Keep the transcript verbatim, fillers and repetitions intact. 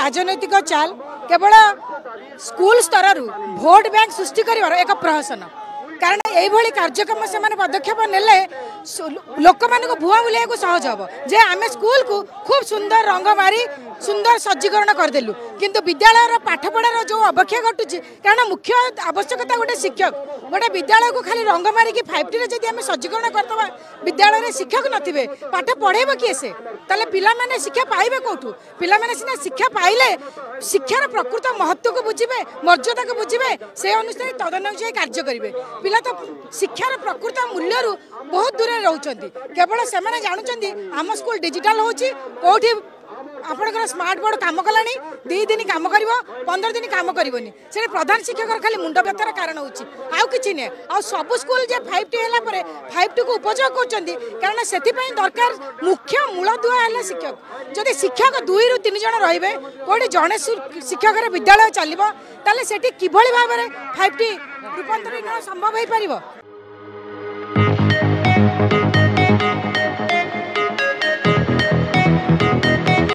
राजनैतिक चाल केवल स्कूल स्तर भोट बैंक सृष्टि कर एक प्रहसन कारण यही कार्यक्रम से पदक्षेप नेले लोक मान भुआ बुलाई सहज हम जे आम स्कूल को खूब सुंदर रंग मारी सुंदर सज्जीकरण करदेलु किंतु विद्यालय पाठ पढ़ार जो अवक्षा घटुची कारण मुख्य आवश्यकता गोटे शिक्षक गोटे विद्यालय को खाली रंग मारिकी फाइव टी जब आम सज्जीकरण करदे विद्यालय शिक्षक नथिबे पाठ पढ़ेब किए से ताले पिला माने शिक्षा पाइबे कोठू पिला माने सिना शिक्षा पाइले शिक्षार प्रकृत महत्व को बुझिबे मर्यादा को बुझिबे से अनुसार तदनुसार कार्य करेंगे पिला तो शिक्षार प्रकृत मूल्य बहुत दूर रोचंती केवल से जानते आम स्कूल डिजिटल होची कोठी आपनकर स्मार्ट बोर्ड काम कलानी दी दिन काम कर पंद्रह दिन काम करनी से प्रधान शिक्षक खाली मुंड व्यथार कारण होची आउ किछि ने आ सब स्कूल जे फाइव टी हैला परे फाइव टी को उपयोग करचंदी कारण सेति पई दरकार मुख्य मूलदुआ हैला शिक्षक जदि शिक्षक दुई रु तीन जण रहिबे कोठी जणे शिक्षक रे विद्यालय चलिबो ताले सेठी किभली भाबरे फाइव टी रूपांतरण संभव होई परिबो।